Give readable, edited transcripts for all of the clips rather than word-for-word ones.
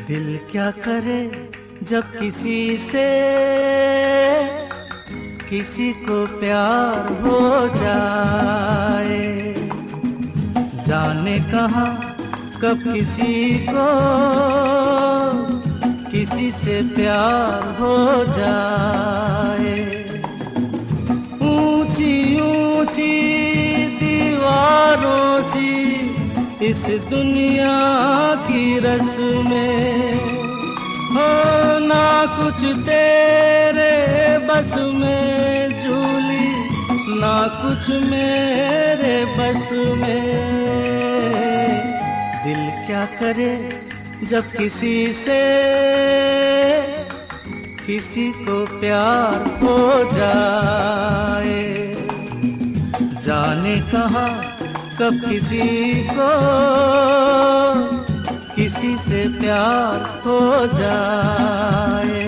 दिल क्या करे जब किसी को प्यार हो जाए। जाने कहाँ कब किसी से प्यार हो जाए। ऊंची ऊंची दीवारों सी इस दुनिया की रस्में हो, ना कुछ तेरे बस में झूली, ना कुछ मेरे बस में। दिल क्या करे जब किसी को प्यार हो जाए। जाने कहाँ कब किसी से प्यार हो जाए।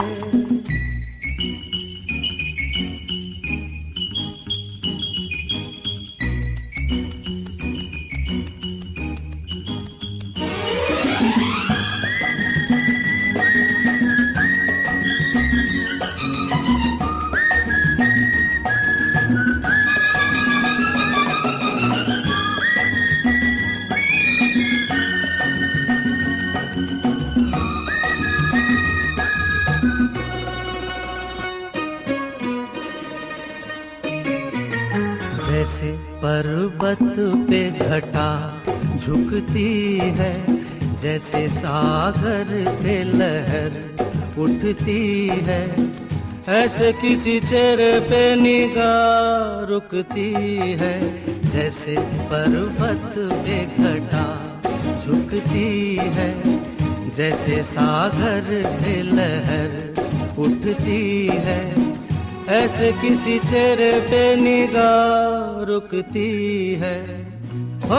जैसे पर्वत पे घटा झुकती है, जैसे सागर से लहर उठती है, ऐसे किसी चेहरे पे निगाह रुकती है। जैसे पर्वत पे घटा झुकती है, जैसे सागर से लहर उठती है, ऐसे किसी चेहरे पे निगाह रुकती है। हो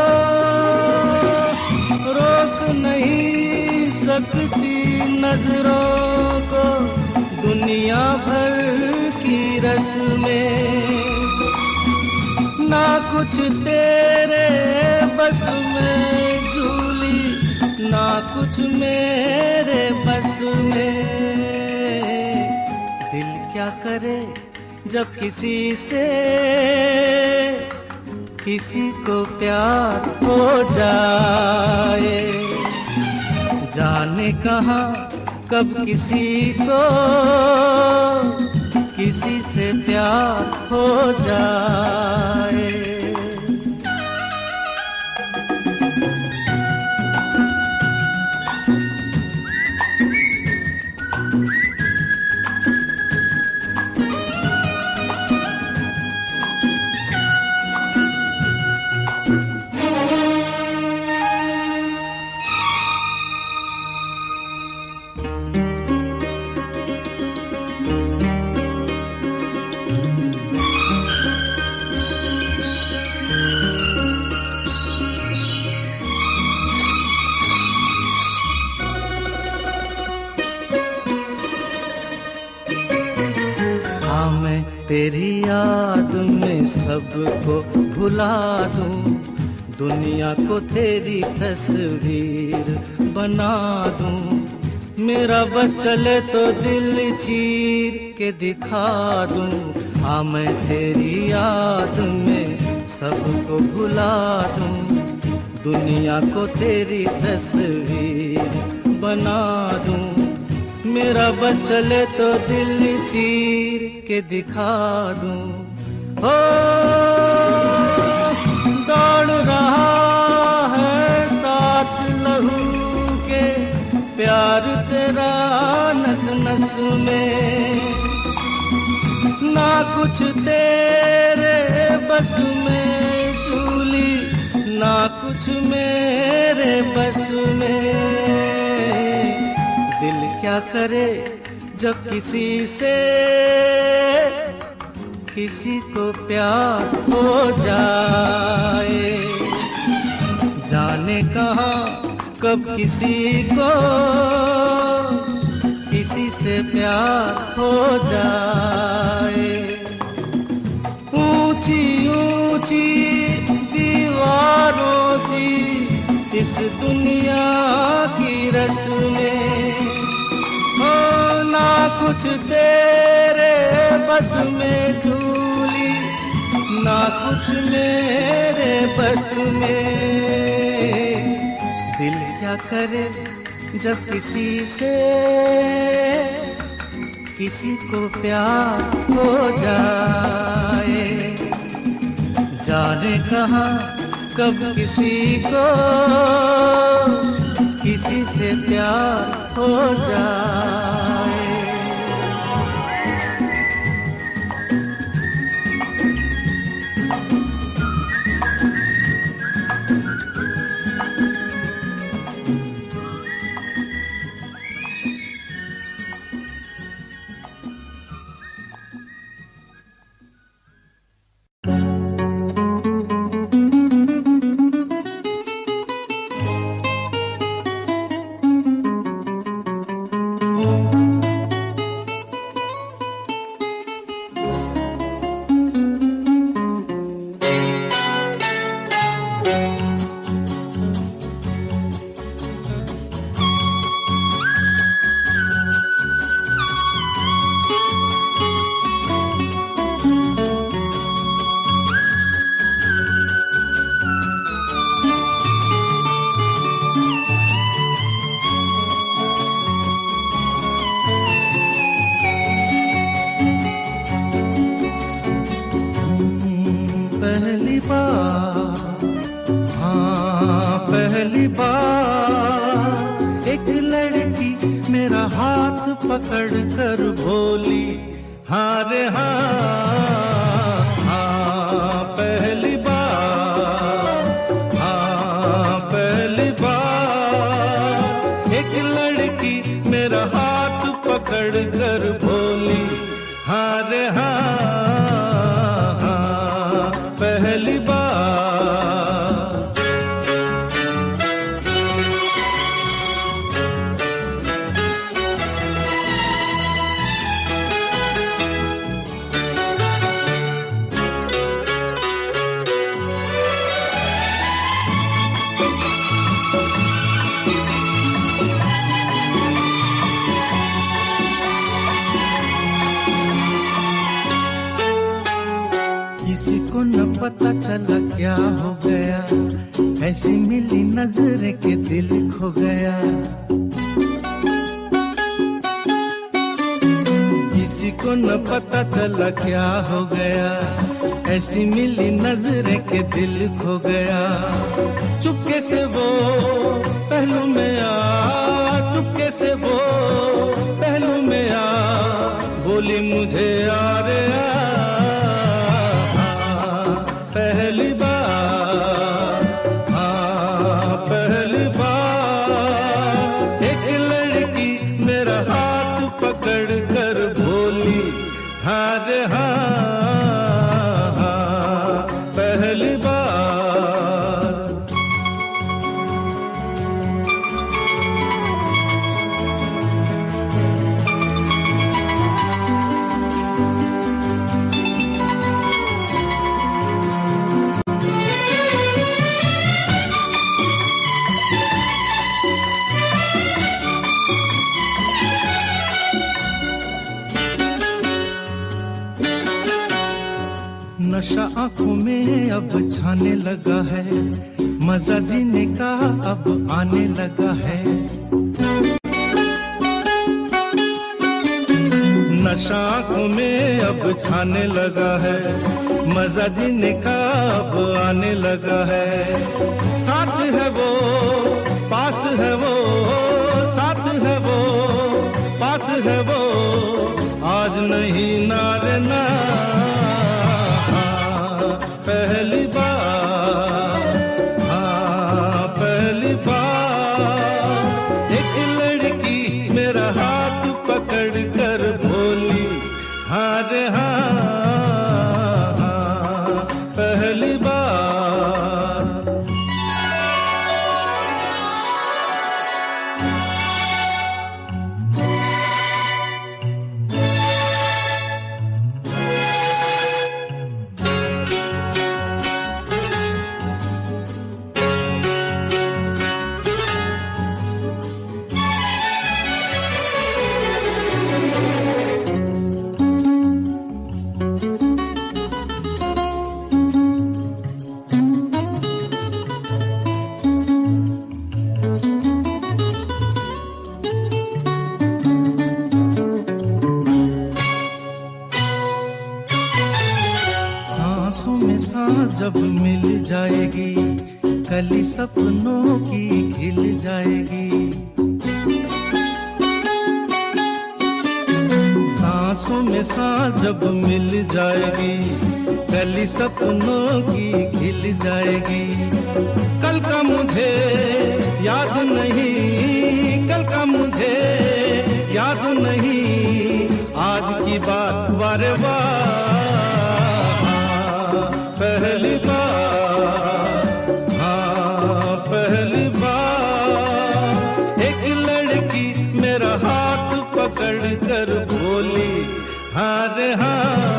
रोक नहीं सकती नजरों को दुनिया भर की रस्में, ना कुछ तेरे बस में झूली, ना कुछ मेरे बस में। दिल क्या करे जब किसी को प्यार हो जाए। जाने कहाँ कब किसी से प्यार हो जाए। मैं तेरी याद में सबको भुला दूं, दुनिया को तेरी तस्वीर बना दूं। मेरा बस चले तो दिल चीर के दिखा दूं। हाँ मैं तेरी याद में सबको भुला दूं, दुनिया को तेरी तस्वीर बना दूं। मेरा बस चले तो दिल चीर के दिखा दूं। हो दौड़ रहा है साथ लहू के प्यार तेरा नस नस में, ना कुछ तेरे बस में झूली, ना कुछ मेरे बस में। दिल क्या करे जब किसी को प्यार हो जाए। जाने कहाँ कब किसी से प्यार हो जाए। ऊंची ऊंची दीवारों सी इस इस दुनिया की रस्में हो ना कुछ तेरे बस में झूली, ना कुछ मेरे बस में। दिल क्या करे जब किसी को प्यार हो जाए, जाने कहाँ कब किसी से प्यार हो जाए। पहली बार एक लड़की मेरा हाथ पकड़ कर बोली, हाँ रे हाँ, हाँ पहली बार, हाँ पहली बार एक लड़की मेरा हाथ पकड़ कर बोली, हाँ रे हाँ, हाँ पहली बार। किसी को न पता चला क्या हो गया, ऐसी मिली नजर के दिल खो गया। किसी को न पता चला क्या हो गया, ऐसी मिली नजर के दिल खो गया। चुपके से वो पहलू में आ, चुपके से वो पहलू में आ, बोली मुझे यार पहली बार, हाँ पहली बार एक लड़की मेरा हाथ पकड़ कर बोली, हाँ रे हाँ, हाँ पहली बार। नशा आंखों में अब छाने लगा है, मजा जीने का अब आने लगा है। नशा आंखों में अब छाने लगा है, मजा जीने का अब आने लगा है। साथ है वो, पास है वो, साथ है वो, पास है वो, आज नहीं नारे ना पहली बार, हाँ पहली बार एक लड़की मेरा हाथ पकड़ कर बोली, हाँ रे हाँ, हाँ पहली बार। सांस जब मिल जाएगी, कली सपनों की खिल जाएगी। सांसों में सांस जब मिल जाएगी, कली सपनों की खिल जाएगी। कल का मुझे याद नहीं, कल का मुझे याद नहीं, आज की बात बारे बार। पहली बार, हाँ पहली बार, एक लड़की मेरा हाथ पकड़ कर बोली हाँ रे हाँ।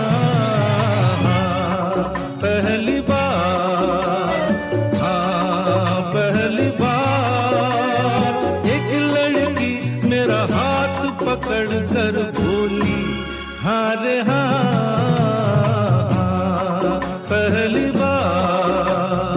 पहली बार, हाँ पहली बार, एक लड़की मेरा हाथ पकड़ कर बोली हाँ रे हाँ। पहली बार।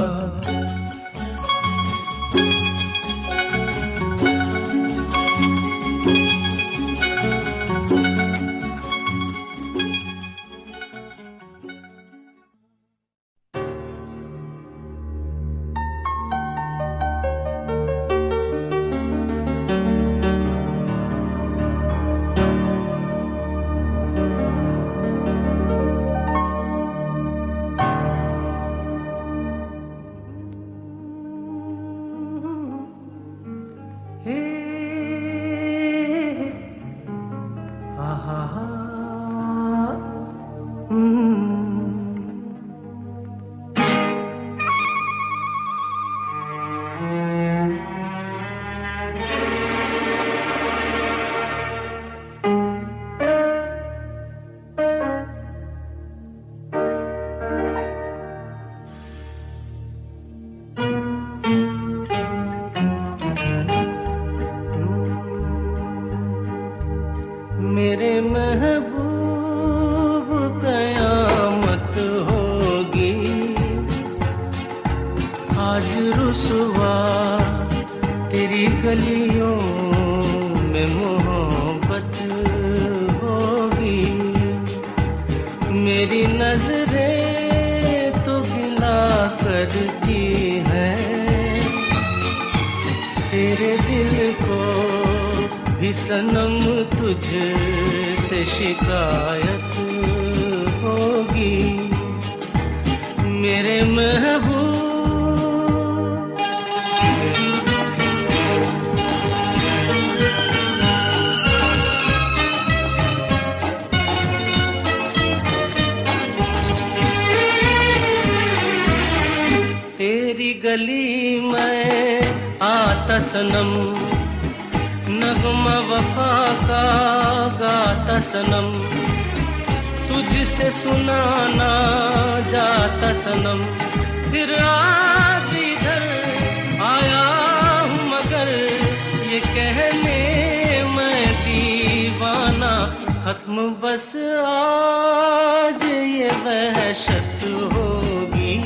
मेरे महबूब कयामत होगी, आज रुसवा तेरी गलियों में मोहब्बत होगी। मेरी नजरें तो गिला करती हैं, तेरे दिल को भी सनम तुझसे शिकायत होगी। मेरे महबूब तेरी गली में आता सनम, नगमा वफा का गाता सनम, तुझसे सुनाना जाता सनम। फिर आज इधर आया हूँ मगर ये कहने मैं दीवाना, खत्म बस आज ये वहशत होगी।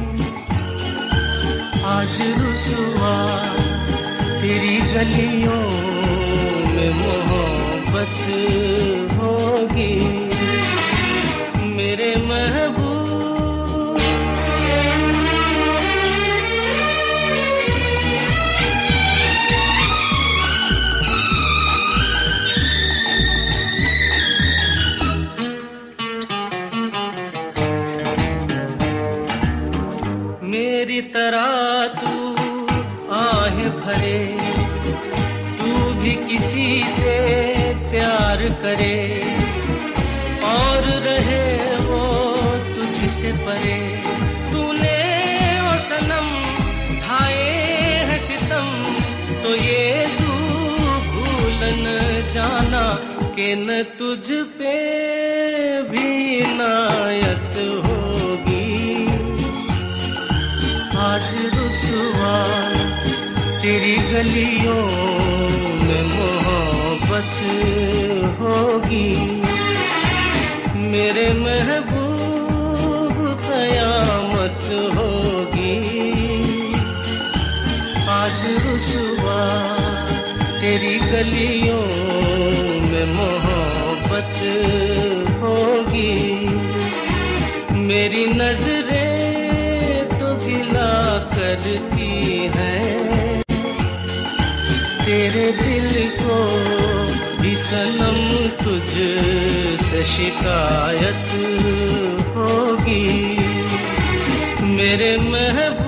आज रुसवा तेरी गलियों में मोहब्बत होगी। मेरे महबूब मेरी तरह तू आहे भरे, तू भी किसी से प्यार करे और रहे वो तुझसे परे। तूने ओ सनम ढाए है सितम, तो ये तू भूल न जाना कि न तुझ पे भी इनायत होगी। आज रुसवा तेरी गलियों में मोहब्बत होगी। मेरे महबूब कयामत होगी। आज रुसवा तेरी गलियों में मोहब्बत होगी। मेरी नजरें करती है। तेरे दिल को भी सनम तुझसे शिकायत होगी मेरे महबूब।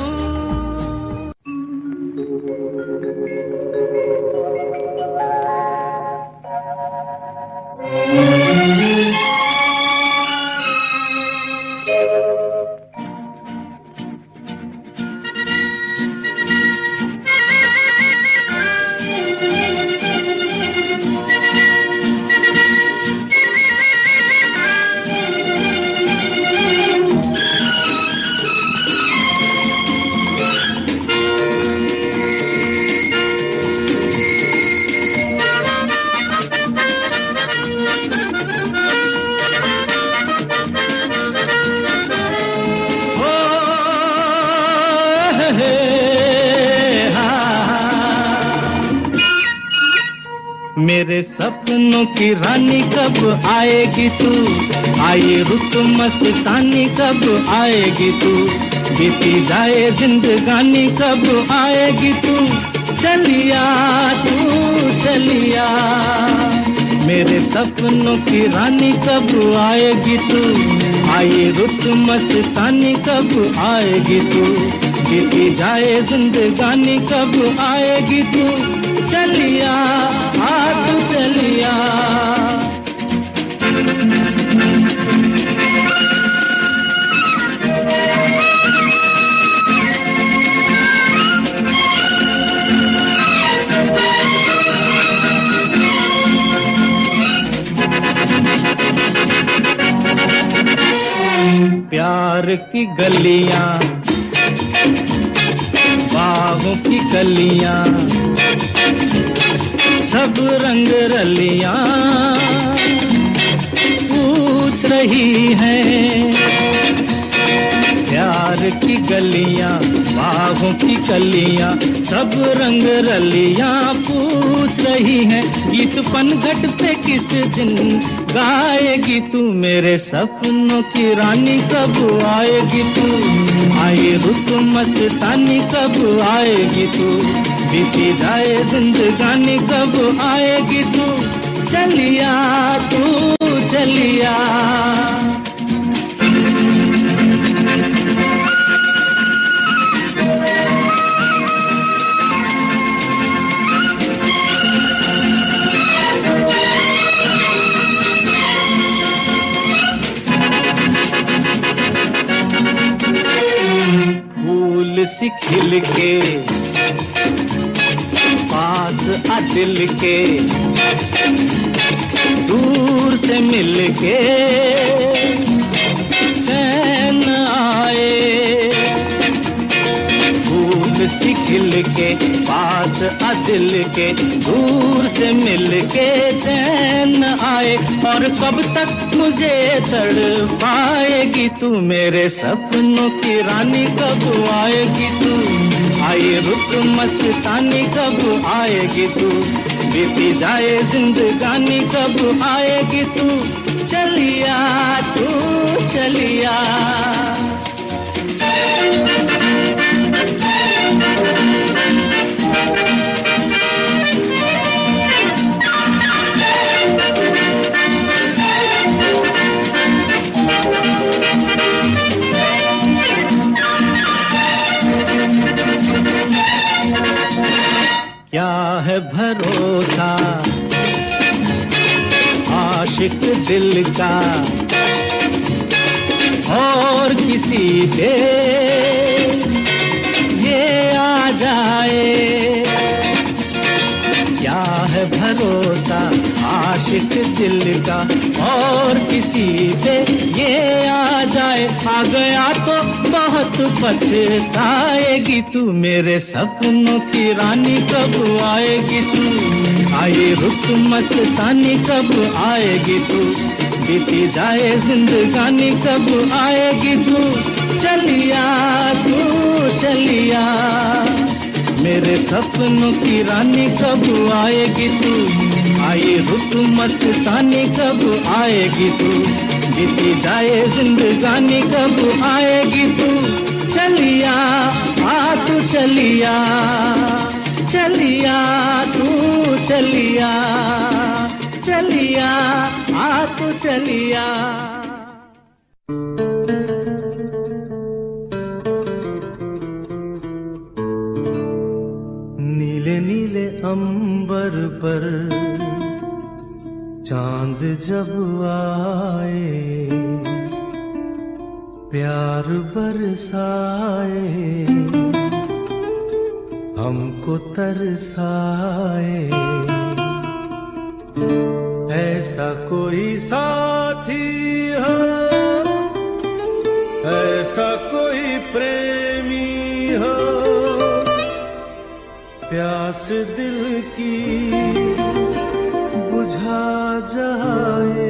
मेरे सपनों की रानी कब आएगी तू, आए रुत मस्तानी कब आएगी तू, बीती जाए जिंदगानी कब आएगी तू, चलिया तू चलिया। मेरे सपनों की रानी कब आएगी तू, आए रुत मस्तानी कब आएगी तू, बीती जाए जिंदगानी कब आएगी तू, चलिया तू चलिया। प्यार की गलियां बागों की कलियां सब रंग रलियां पूछ रही हैं। प्यार की गलियां बागों की कलियां सब रंग रलियां पूछ रही हैं। गीत पनघट पे किस दिन गाएगी तू, मेरे सपनों की रानी कब आएगी तू, आए रुत मस्तानी कब आएगी तू, बीती जाए जिंदगानी कब आएगी तू, चलिया तू चलिया। फूल सी खिल के पास आ दिल के, दूर से मिल के चैन आए। फूल सी खिल के पास आ दिल के, दूर से मिल के चैन आए। और कब तक मुझे तड़पाएगी तू, मेरे सपनों की रानी कब आएगी तू, आए रुत मस्तानी कब आएगी तू, बीती जाए जिंदगानी कब आएगी तू, चलिया तू चलिया। क्या है भरोसा आशिक दिल का और किसी पे ये आ जाए। क्या है भरोसा आशिक दिल का और किसी पे ये आ जाए। आ गया तो बहुत पछताएगी तू, मेरे सपनों की रानी कब आएगी तू, आए रुत मस्तानी कब आएगी तू, बीती जाए जिंदगानी कब आएगी तू, चलिया तू चलिया। मेरे सपनों की रानी कब आएगी तू, आए रुत मस्तानी कब आएगी तू, बीती जाए जिंदगानी कब आएगी तू, चलिया आ तू चलिया, चलिया तू चलिया, चलिया आ तू चलिया। नीले नीले अंबर पर चांद जब आए, प्यार बरसाए, हमको तरसाए, ऐसा कोई साथी हो, ऐसा कोई प्रेमी हो, प्यास दिल की बुझा जाए।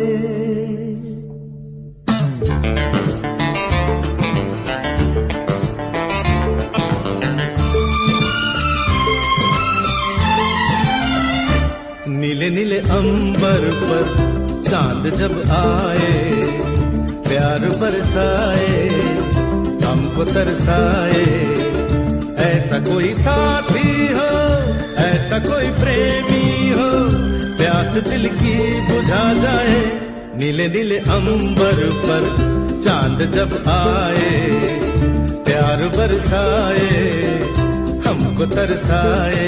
नीले नीले अंबर पर चांद जब आए, प्यार बरसाए, हमको तरसाए, ऐसा कोई साथी हो, ऐसा कोई प्रेमी हो, प्यास दिल की बुझा जाए। नीले नीले अंबर पर चांद जब आए, प्यार बरसाए, हमको तरसाए।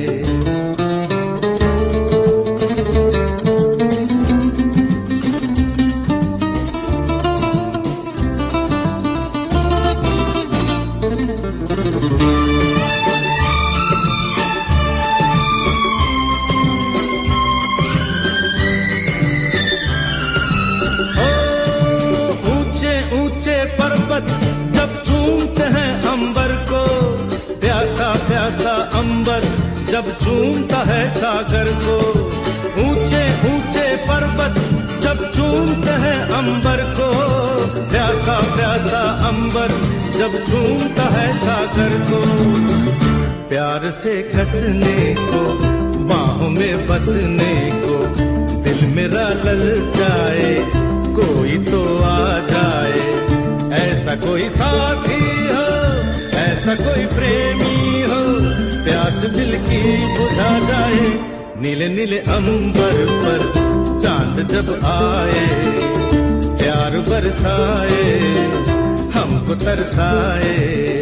पर्वत जब चूमते हैं अंबर को, प्यासा प्यासा अंबर जब चूमता है सागर को। ऊंचे ऊंचे पर्वत जब चूमते हैं अंबर को, प्यासा प्यासा अंबर जब चूमता है सागर को। प्यार से कसने को, बाहों में बसने को, दिल मेरा ललचाए, कोई तो आ जाए। ऐसा कोई साथी हो, ऐसा कोई प्रेमी हो, प्यास दिल की बुझा जाए। नीले नीले अंबर पर चांद जब आए, प्यार बरसाए, हमको तरसाए।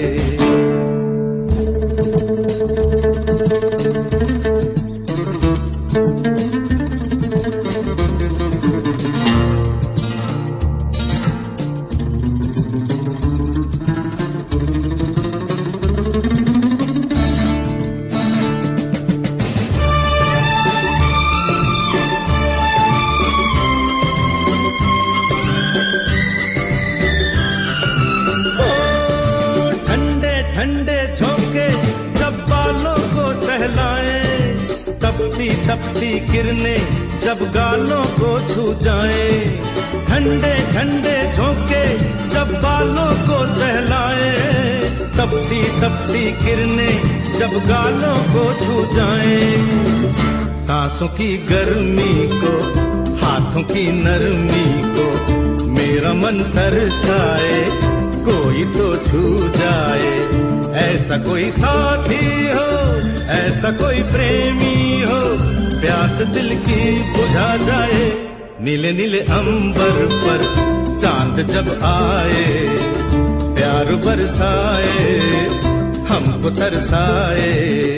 तपती किरणें जब गालों को छू जाए, ठंडे ठंडे झोंके जब बालों को सहलाए। तपती तपती किरणें जब गालों को छू जाए, सांसों की गर्मी को, हाथों की नरमी को, मेरा मन तरसाए, कोई तो छू जाए। ऐसा कोई साथी हो, ऐसा कोई प्रेमी हो, प्यास दिल की बुझा जाए। नीले नीले अंबर पर चांद जब आए, प्यार बरसाए, हमको तरसाए।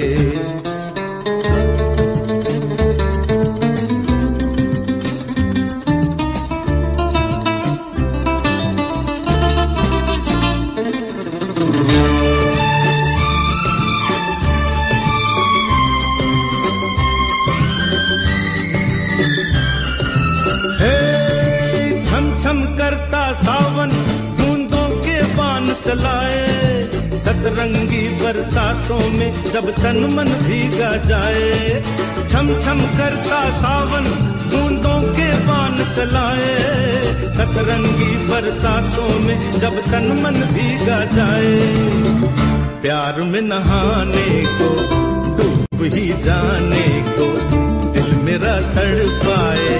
छम करता सावन बूंदों के बाण चलाए, सतरंगी बरसातों में जब तन मन भीगा जाए। छम छम करता सावन बूंदों के बाण चलाए, सतरंगी बरसातों में जब तन मन भीगा जाए। प्यार में नहाने को, डूब ही जाने को, दिल मेरा तड़पाए,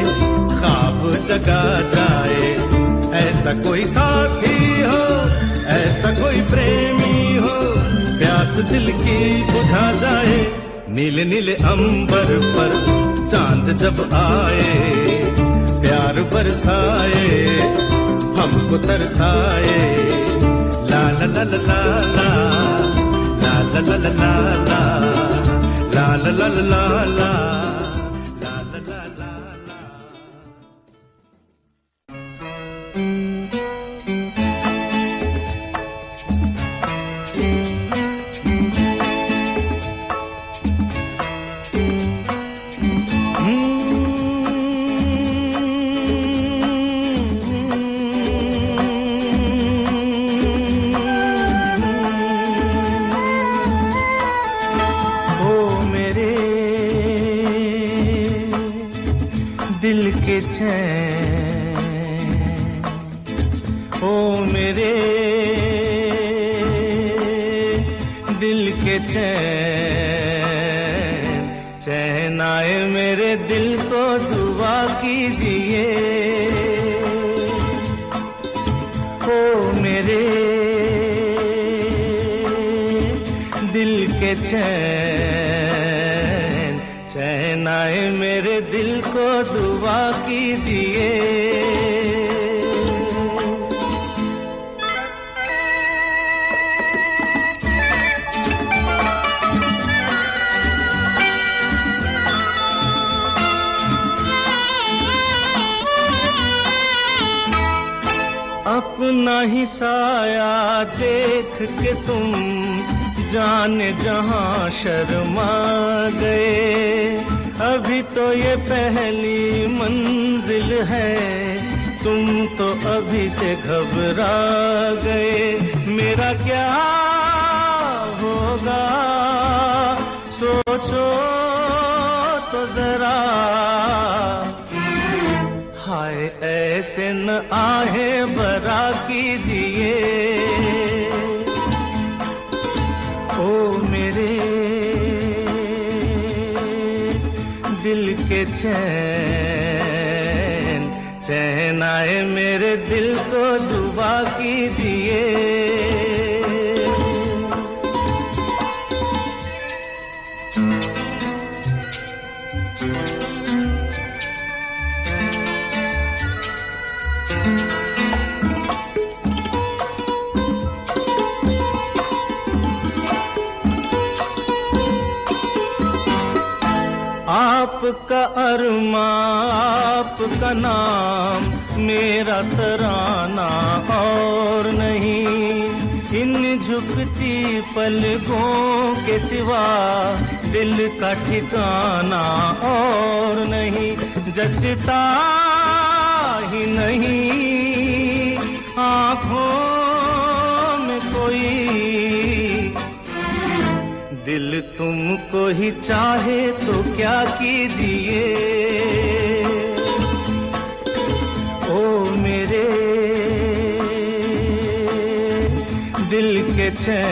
ख्वाब जगा जाए। ऐसा कोई साथी हो, ऐसा कोई प्रेमी हो, प्यास दिल की बुझा जाए। नीले नीले अंबर पर चांद जब आए, प्यार बरसाए, हमको तरसाए। ला ला ला ला ला ला ला ला ला ला ला ला ला ला ला। ओ मेरे दिल के चैन, चैन आए मेरे दिल को दुआ कीजिए। ओ मेरे दिल के चैन, चैन आए मेरे दिल को दुआ कीजिए। अपना ही साया देख के तुम जाने जहां शर्मा गए। अभी तो ये पहली मंजिल है, तुम तो अभी से घबरा गए। मेरा क्या होगा सोचो तो जरा, हाय ऐसे न आहे बरा कीजिए। ओ मेरे दिल के चैन, चैन आए मेरे दिल को दुआ कीजिए। आपका अरमा आपका नाम मेरा तराना और नहीं। इन झुकती पलकों के सिवा दिल का ठिकाना और नहीं। जचता ही नहीं आँखों में कोई, दिल तुमको ही चाहे तो क्या कीजिए। ओ मेरे दिल के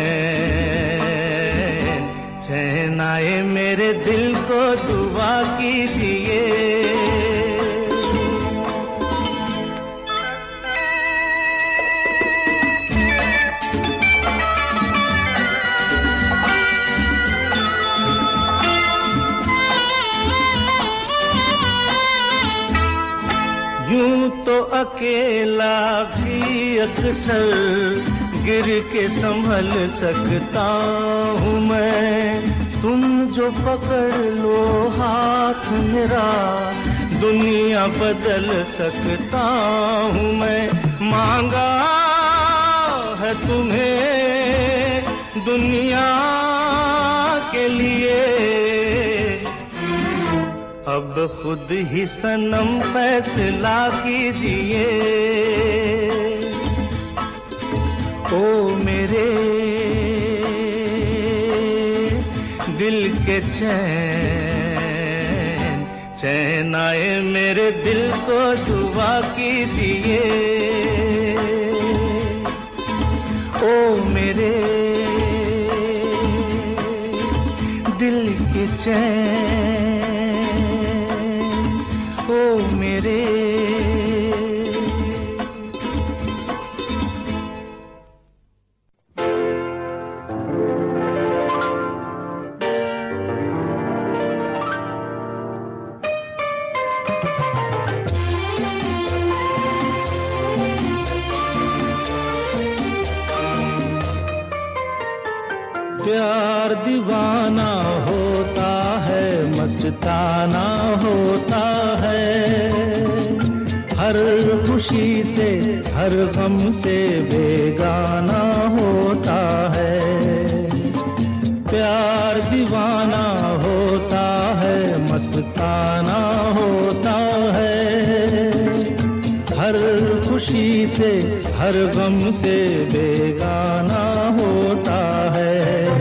चैन, चैन आए मेरे दिल को दुआ कीजिए। यूं तो अकेला भी अक्सर गिर के संभल सकता हूँ मैं। तुम जो पकड़ लो हाथ मेरा, दुनिया बदल सकता हूँ मैं। मांगा है तुम्हें दुनिया के लिए, अब खुद ही सनम फैसला कीजिए। ओ मेरे दिल के चैन, चैन आए मेरे दिल को दुआ कीजिए। ओ मेरे दिल के चैन, ओ मेरे। दीवाना होता है, मस्ताना होता है, हर खुशी से हर गम से बेगाना होता है। प्यार दीवाना होता है, मस्ताना होता है, हर खुशी से हर गम से बेगाना होता है।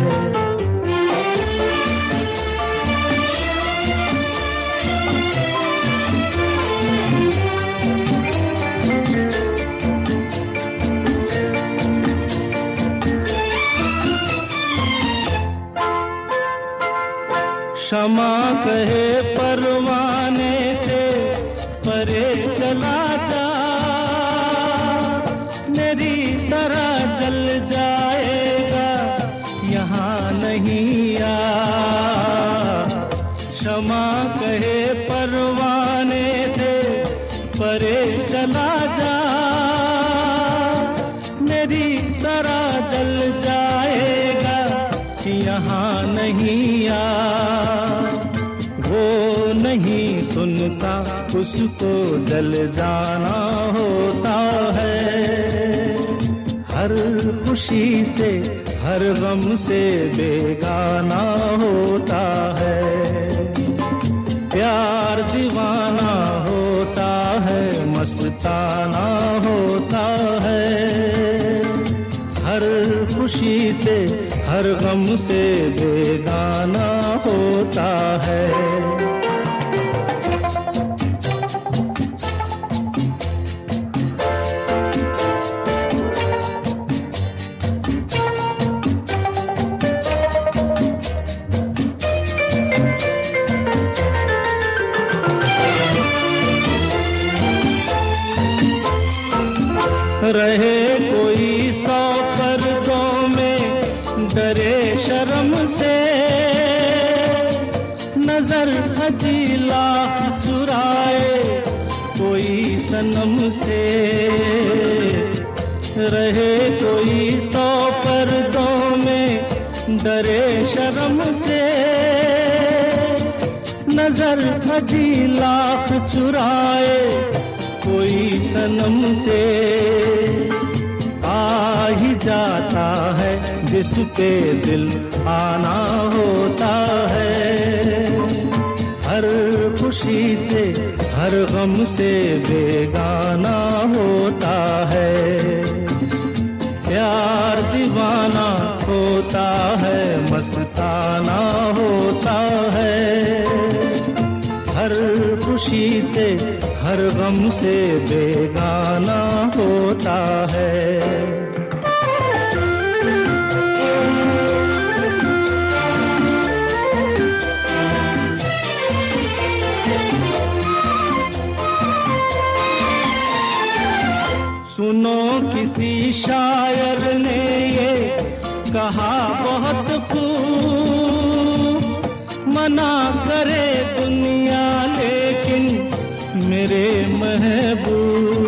क्षमा कहे परवाने से परे चला जा, मेरी तरह जल जाएगा यहाँ नहीं आ। क्षमा कहे परवाने से परे चला जा, मेरी तरह जल जाएगा यहाँ नहीं आ। वो नहीं सुनता उसको जल जाना होता है, हर खुशी से हर गम से बेगाना होता है। प्यार दीवाना होता है, मस्ताना होता है, हर खुशी से हर गम से बेगाना होता है। रहे कोई 100 पर्दों में डरे शर्म से, नजर हजी लाख चुराए कोई सनम से। रहे कोई 100 पर्दों में डरे शर्म से, नजर हजी लाख चुराए कोई सनम से। आ ही जाता है जिस पे दिल आना होता है, हर खुशी से हर गम से बेगाना होता है। प्यार दीवाना होता है, मस्ताना होता है, हर खुशी से हर गम से बेगाना होता है। सुनो किसी शायर ने ये कहा बहुत खूब, मना करे दुनिया लेकिन मेरे महबूब।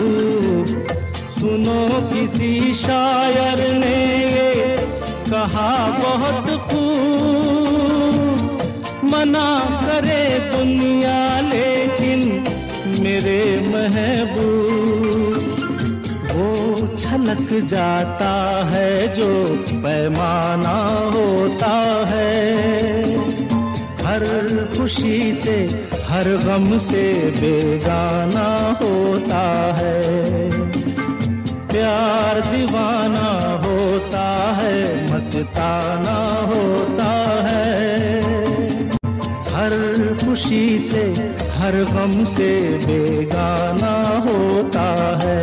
सुनो किसी शायर ने ये कहा बहुत खूब, मना करे दुनिया लेकिन मेरे महबूब। वो छलक जाता है जो पैमाना होता है, हर खुशी से हर गम से बेगाना होता है। प्यार दीवाना होता है, मस्ताना होता है, हर खुशी से हर गम से बेगाना होता है।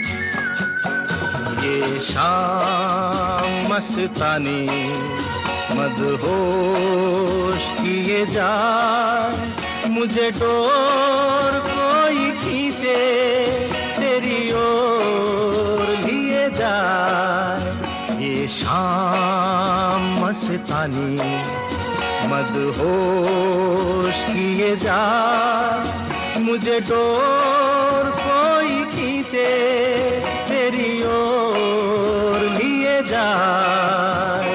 मस्तानी मदहोश किए जाए, मुझे डोर कोई खींचे, तेरी ओर लिए जाए। ये शाम मस्तानी मदहोश किए जाए, मुझे डोर कोई खींचे, तेरी ओर लिए जाए।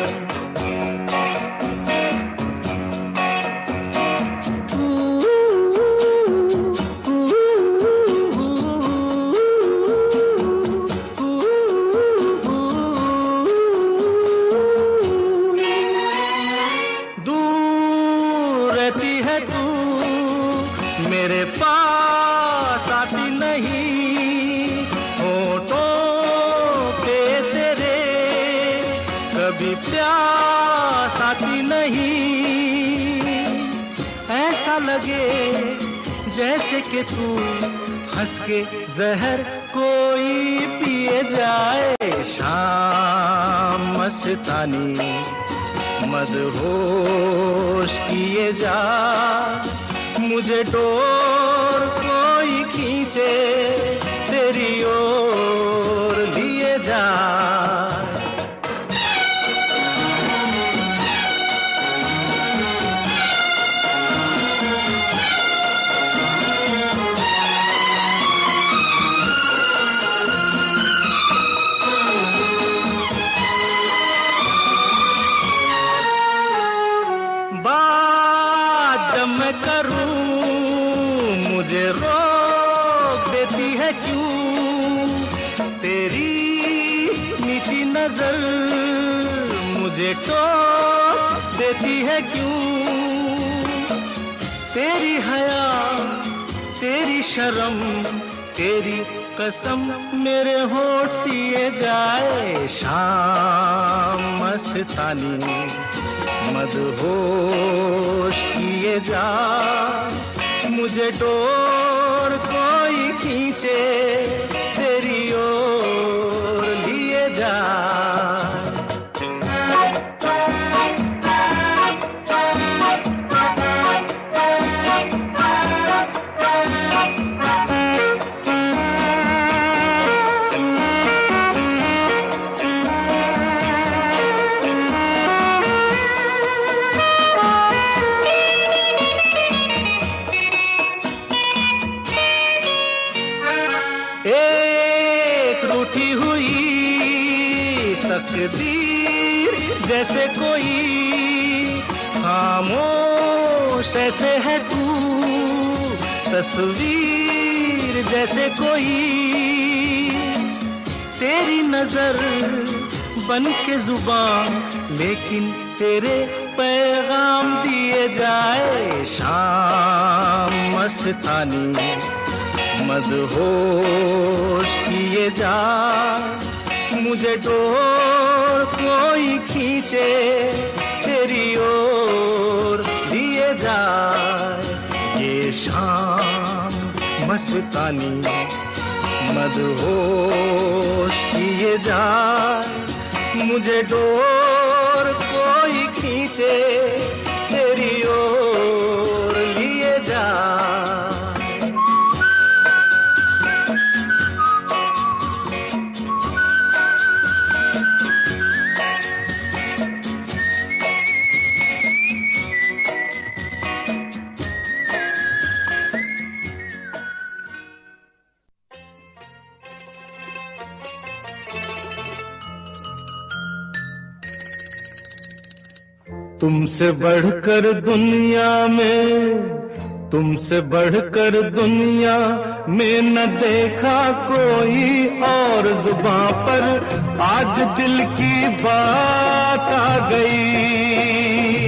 मेरे पास आती नहीं, होठों पे तेरे कभी प्यास आती नहीं। ऐसा लगे जैसे कि तू हंस के जहर कोई पिए जाए। शाम मस्तानी मदहोश किए जा, मुझे डोर कोई खींचे, तेरी ओर लिए जा। बात जब मैं करूं मुझे रोक देती है क्यों, तेरी मीठी नजर मुझे टोक देती है क्यों। तेरी हया तेरी शर्म तेरी कसम मेरे होठ सिए जाए। शाम मस्तानी मदहोश किए जा, मुझे डोर कोई खींचे, तेरी ओर लिए जा। एक रूठी हुई तकदीर जैसे कोई, खामोश ऐसे है तू तस्वीर जैसे कोई। तेरी नजर बन के जुबान लेकिन तेरे पैगाम दिए जाए। शाम मस्तानी मदहोश किए जा, मुझे डोर कोई खींचे, तेरी ओर लिए जा। ये शाम मस्तानी मदहोश किए जा, मुझे डोर कोई खींचे, तेरी ओर लिए जा। तुमसे बढ़कर दुनिया में, तुमसे बढ़कर दुनिया में न देखा कोई और। जुबां पर आज दिल की बात आ गई।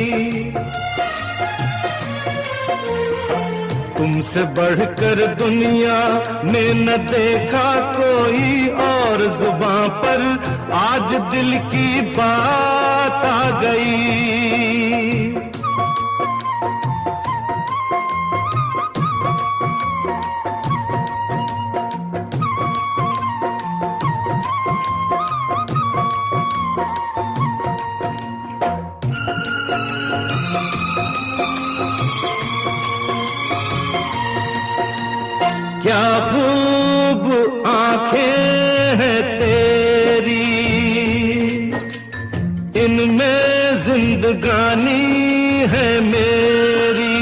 तुमसे बढ़कर दुनिया में न देखा कोई और। जुबां पर आज दिल की बात आ गई। क्या खूब आंखें हैं तेरी, इनमें जिंदगानी है मेरी।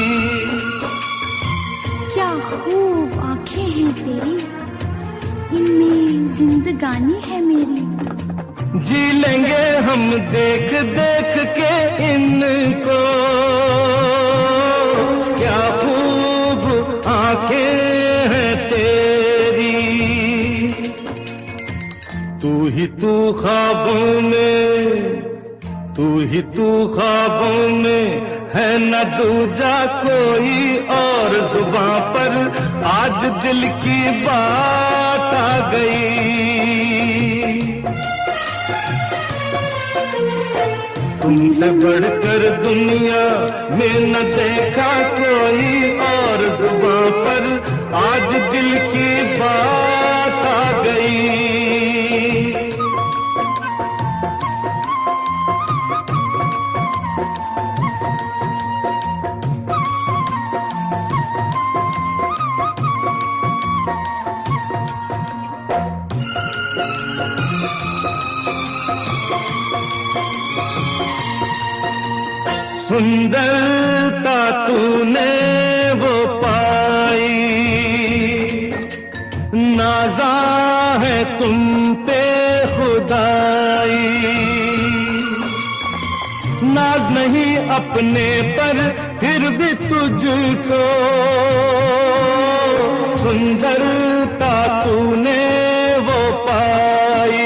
क्या खूब आंखें हैं तेरी, इनमें जिंदगानी है मेरी। जी लेंगे हम देख देख के इनको, क्या खूब आंखें हैं तेरी। तू ही तू ख्वाबों में, तू ही तू ख्वाबों में है न दूजा कोई और। जुबां पर आज दिल की बात आ गई। तुमसे बढ़कर दुनिया में न देखा कोई और। जुबां पर आज दिल की बात आ गई। सुंदरता तूने वो पाई, नाज़ा है तुम पे खुदाई। नाज नहीं अपने पर फिर भी तुझको, सुंदरता तूने वो पाई।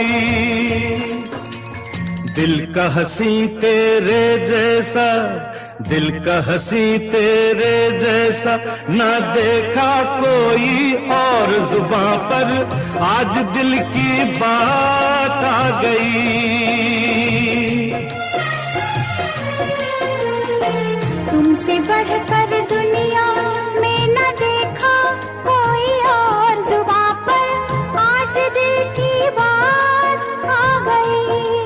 दिल का हंसी तेरे जैसा, दिल का हंसी तेरे जैसा ना देखा कोई और। जुबां पर आज दिल की बात आ गई। तुमसे बढ़कर दुनिया में न देखा कोई और। जुबां पर आज दिल की बात आ गई।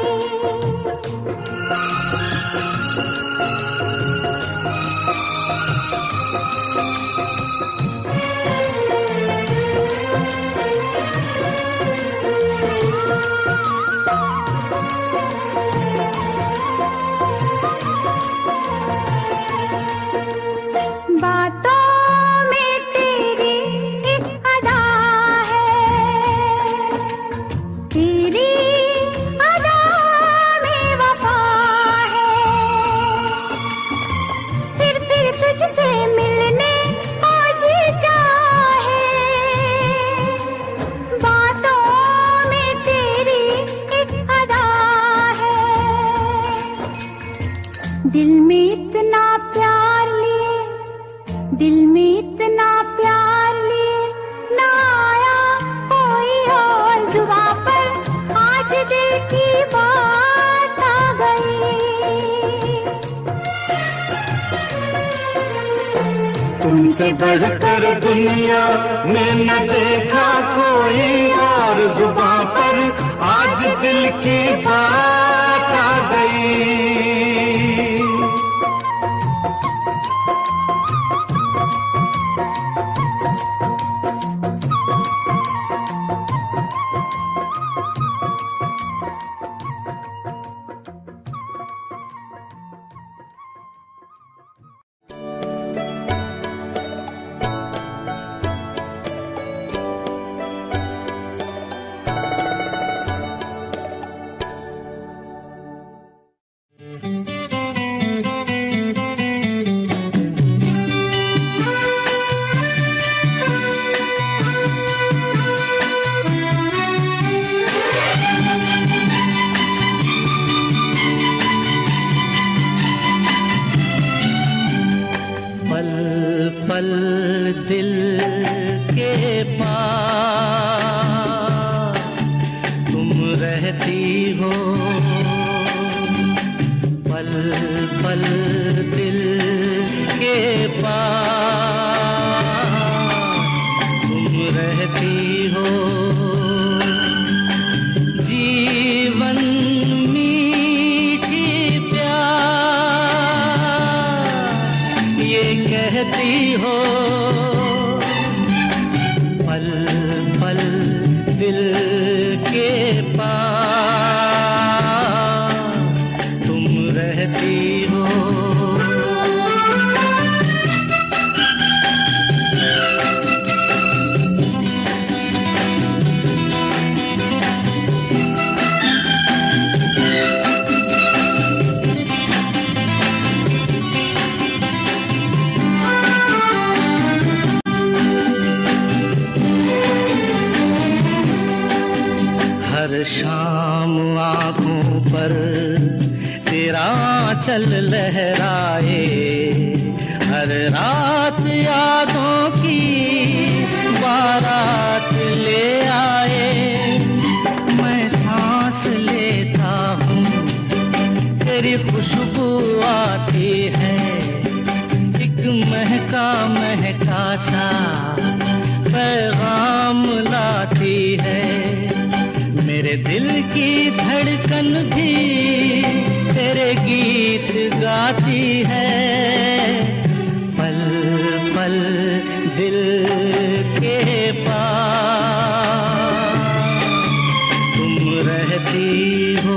दिल में इतना प्यार लिए, दिल में इतना प्यार लिए, ना आया कोई और। जुबां पर आज दिल की बात आ गई। तुमसे बढ़कर दुनिया में न देखा कोई और। जुबां पर आज दिल की बात आ गई। पल दिल के पास तुम रहती हो, पल पल दिल के पास तुम रहती हो। जीवन मीठी प्यार ये कहती हो, पल पल दिल के पास तुम रहती हो। हर शाम आँखों पर तेरा आँचल लहराए, हर रात यादों की बारात ले आए। मैं सांस लेता हूँ तेरी खुशबू आती है, एक महका महका सा पैगाम लाती है। मेरे दिल की धड़कन भी तेरे गीत गाती है, पल पल दिल के पास तुम रहती हो।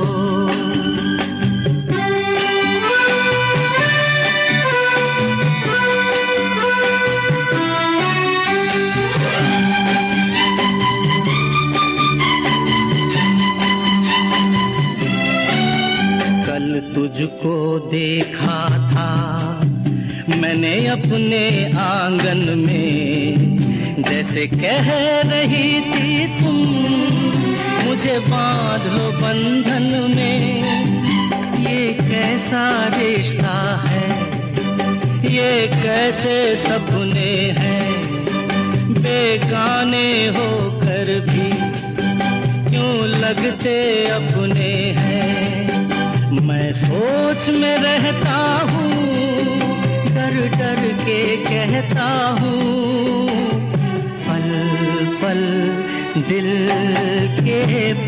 तुझको देखा था मैंने अपने आंगन में, जैसे कह रही थी तुम मुझे बांध लो बंधन में। ये कैसा रिश्ता है, ये कैसे सपने हैं, बेगाने होकर भी क्यों लगते अपने हैं। मैं सोच में रहता हूँ, डर डर के कहता हूँ, पल पल दिल के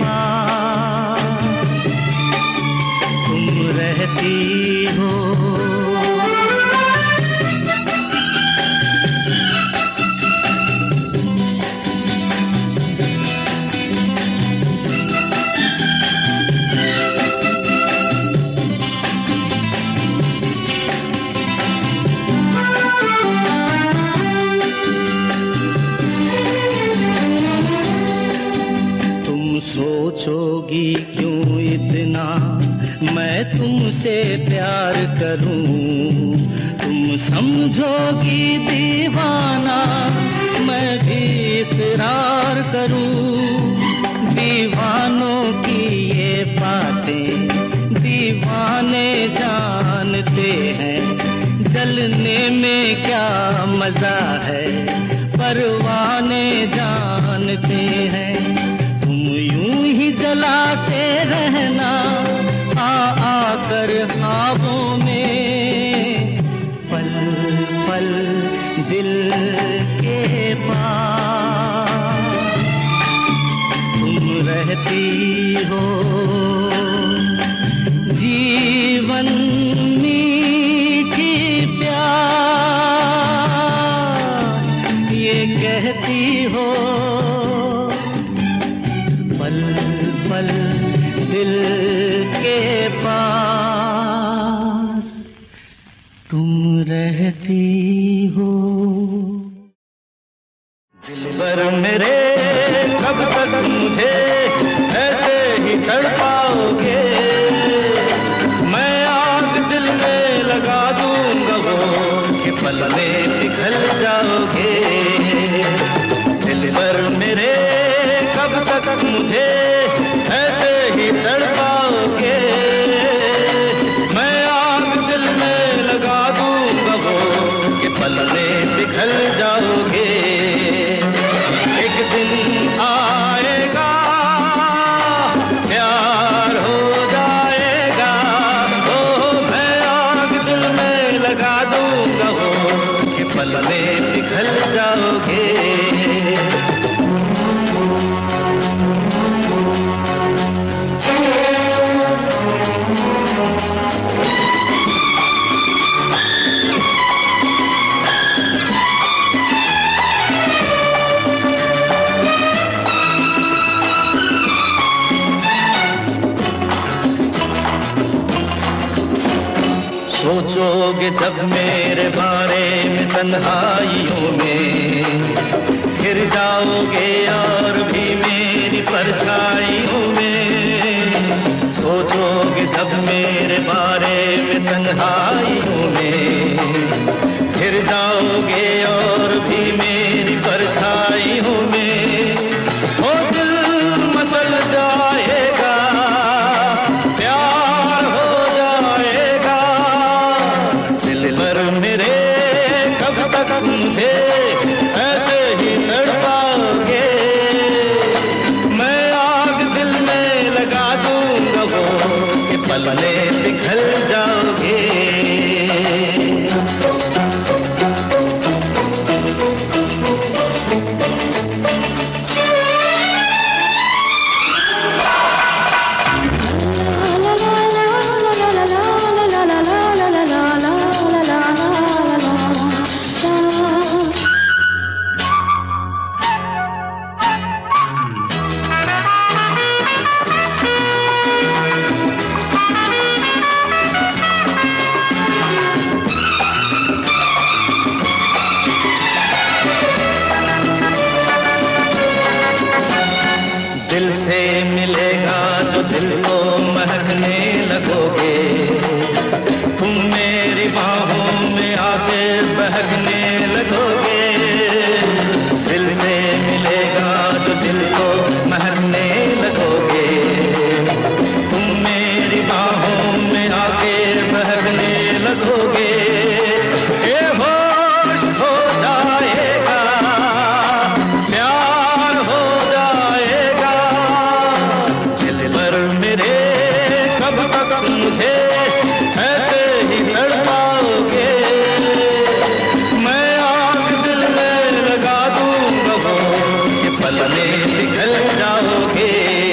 पास तुम रहती हो। सोचोगी क्यों इतना मैं तुमसे प्यार करूं, तुम समझोगी दीवाना मैं भी इकरार करूं। दीवानों की ये बातें दीवाने जानते हैं, जलने में क्या मजा है परवाने जानते हैं। जलाते रहना आकर ख्वाबों में, पल पल दिल के पास तुम रहती हो। जीवन मीठी प्यार ये कहती हो, पल पल दिल के पास तुम रहती हो। दिलबर मेरे कब तक मुझे ऐसे ही चढ़ पाओगे, मैं आग दिल में लगा दूंगा वो कि पल में पिघल जाओगे। दिलबर मेरे कब तक मुझे ऐसे ही चढ़ पाओगे, मैं आग दिल में लगा दूंगा वो कि पल में पिघल जाओगे। एक दिन आएगा प्यार हो जाएगा, ओ मैं आग दिल में लगा दूंगा वो कि पल में पिघल जाओगे। सोचोगे जब मेरे बारे में तन्हाइयों में, घिर जाओगे और भी मेरी परछाइयों में। सोचोगे जब मेरे बारे में तन्हाइयों में, घिर जाओगे और भी मेरी परछाइयों में। ओ दिल मचल जाएगा, प्यार हो जाएगा, दिल भर मेरे कब तक मुझे ऐसे ही तड़पाओगे। मैं आग दिल में लगा दूंगा वो कि पल में पिघल जाओगे। दिल से मिलेगा जो दिल को महकने लगोगे, तुम मेरी बाहों में आके बहकने लगोगे। दिल से मिलेगा जो दिल को महकने लगोगे, तुम मेरी बाहों में आके बहकने लगोगे। ये होश हो जाएगा, प्यार हो जाएगा, दिल भर मेरे कब तक मुझे ऐसे ही तड़पाओगे। मैं आग दिल में लगा दूंगा वो कि पल में पिघल जाओगे।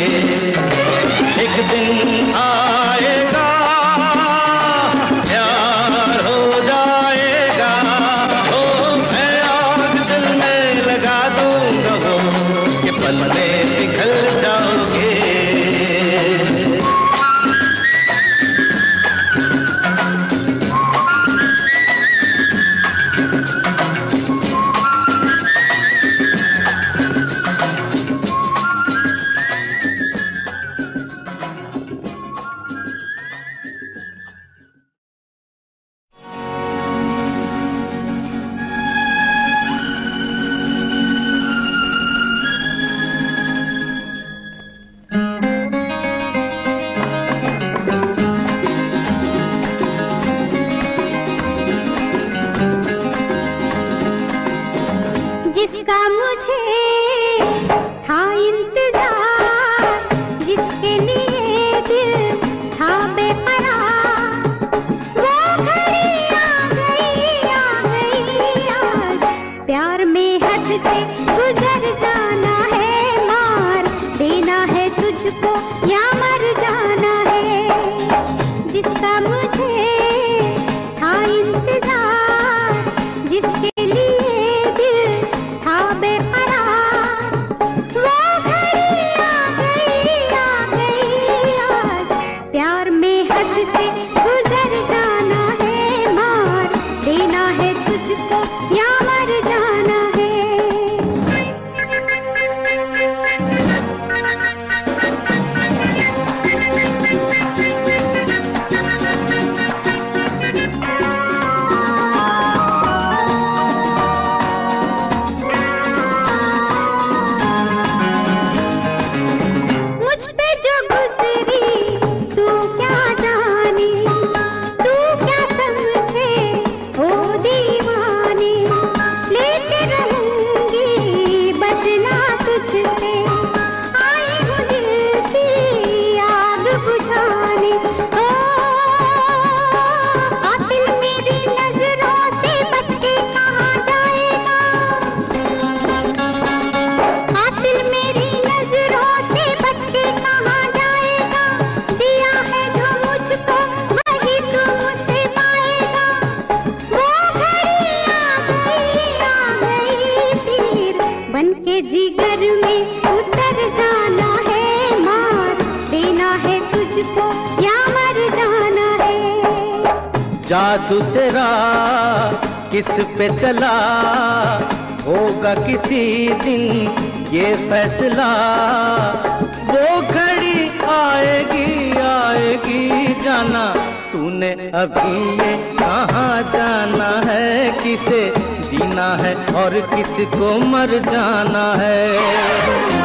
एक दिन आएगा, प्यार हो जाएगा, ओ मैं आग दिल में लगा दूंगा वो कि पल में पिघल जाओगे। जिसका मुझे था इंतजार, जिसके लिए दिल था बेकरार, वो घड़ी आ गई आज। प्यार में हद से गुजर जाना है, मार देना है तुझको या मर जाना है। जिसका मुझे था इंतजार, जिसके लिए दिल था बेकरार, वो घड़ी आ गई आज। प्यार में हद से गुजर जाना है, मार देना है तुझको या मर जाना है। जादू तेरा किस पे चला, होगा किसी दिन ये फैसला। वो घड़ी आएगी आएगी जाना, तूने अभी ये कहाँ जाना है। किसे जीना है और किसको मर जाना है।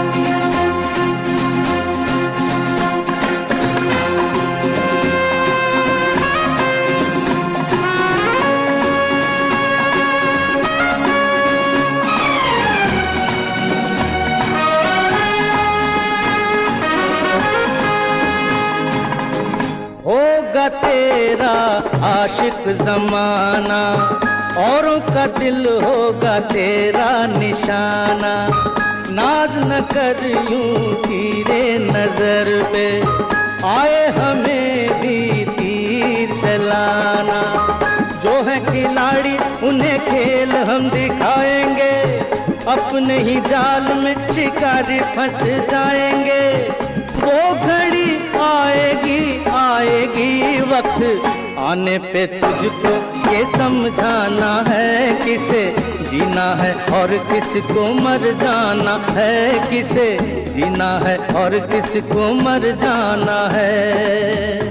होगा तेरा आशिक जमाना, औरों का दिल होगा तेरा निशाना। नाज न कर यूं तीरे नजर पे, आए हमें भी तीर चलाना। जो है खिलाड़ी उन्हें खेल हम दिखाएंगे, अपने ही जाल में शिकारी फंस जाएंगे। वो घड़ी आएगी आएगी, वक्त आने पे तुझको ये समझाना है। किसे जीना है और किसको मर जाना है। किसे जीना है और किसको मर जाना है।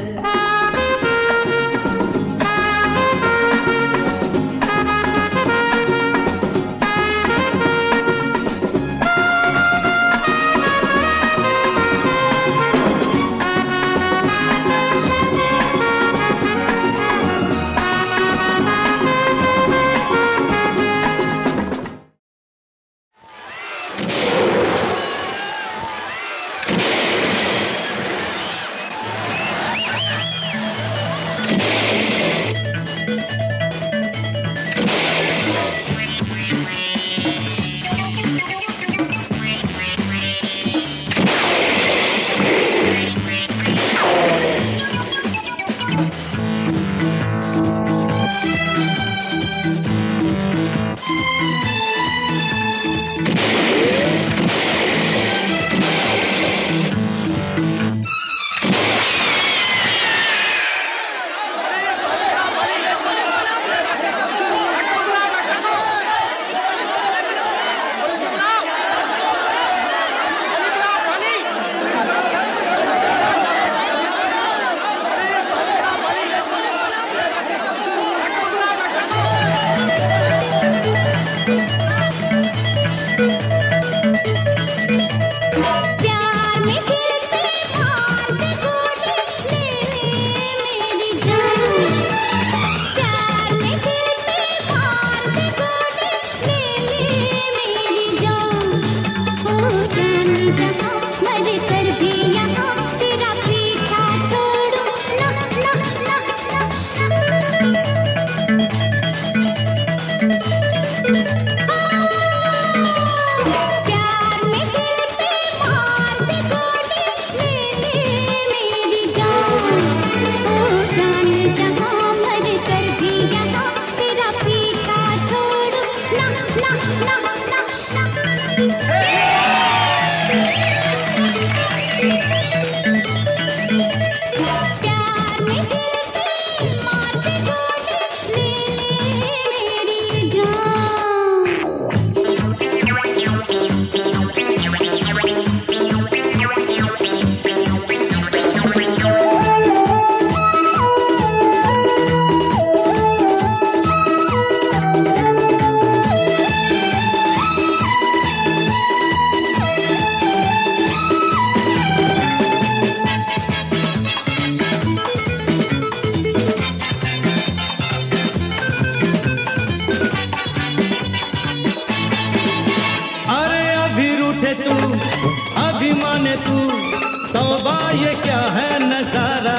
ये क्या है नजारा,